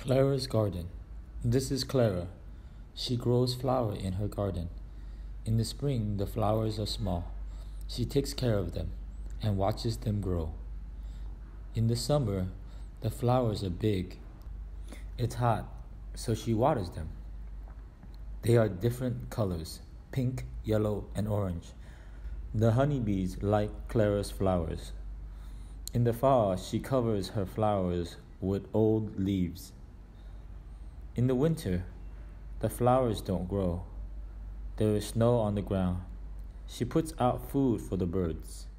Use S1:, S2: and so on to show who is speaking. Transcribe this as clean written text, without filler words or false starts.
S1: Clara's garden. This is Clara. She grows flower in her garden. In the spring, the flowers are small. She takes care of them and watches them grow. In the summer, the flowers are big. It's hot, so she waters them. They are different colors, pink, yellow, and orange. The honeybees like Clara's flowers. In the fall, she covers her flowers with old leaves. In the winter, the flowers don't grow. There is snow on the ground. She puts out food for the birds.